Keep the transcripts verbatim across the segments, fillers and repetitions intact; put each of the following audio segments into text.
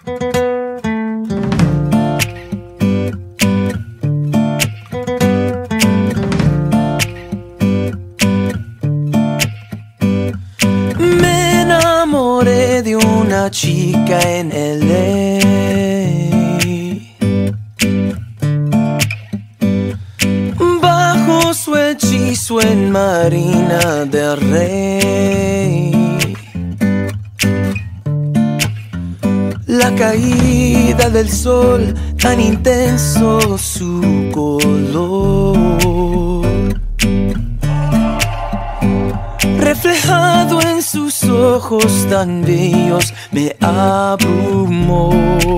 Me enamoré de una chica en L A, bajo su hechizo en Marina del Rey. La caída del sol, tan intenso su color, reflejado en sus ojos tan bellos, me abrumó.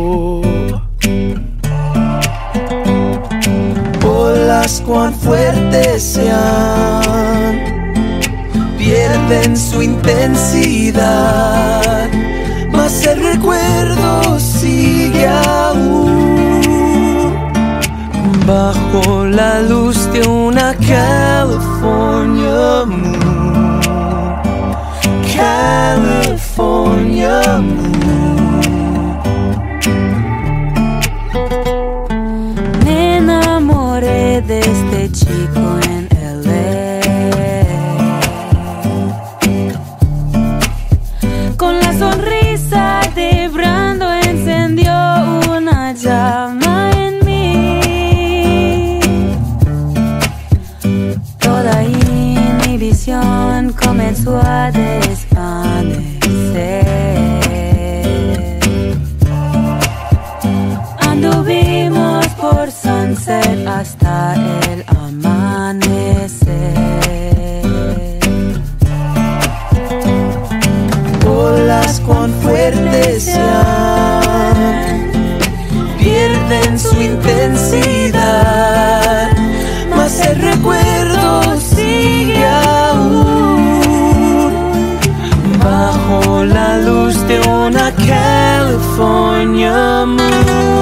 Olas cuán fuertes sean, pierden su intensidad, mas el recuerdo sigue aún bajo la luz de una California moon. California moon. Me enamoré de este chico en L A. Con la sonrisa vibrando encendió una llama en mí. Toda inhibición comenzó a desvanecer. Anduvimos por Sunset hasta el amanecer. Olas cuán fuertes sean, pierden su intensidad, mas el recuerdo sigue aún bajo la luz de una California moon.